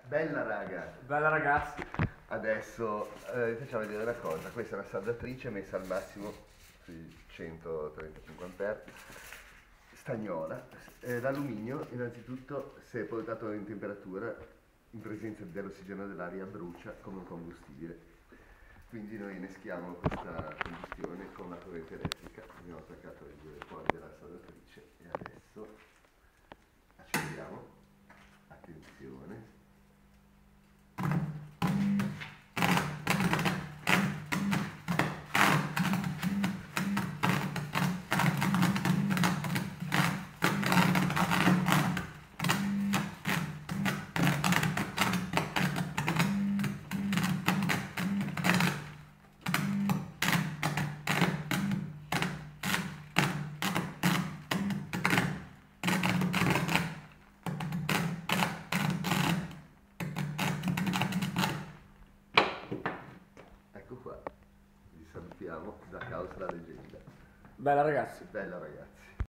Bella raga, Bella ragazzi. adesso vi facciamo vedere una cosa, questa è una saldatrice messa al massimo sui 135 A, stagnola, l'alluminio innanzitutto se portato in temperatura in presenza dell'ossigeno dell'aria brucia come un combustibile, quindi noi inneschiamo questa combustione con la corrente elettrica, abbiamo attaccato i due poli della saldatrice e adesso accendiamo, attenzione. Ecco qua, vi salutiamo da Caos la leggenda. Bella ragazzi. Bella ragazzi.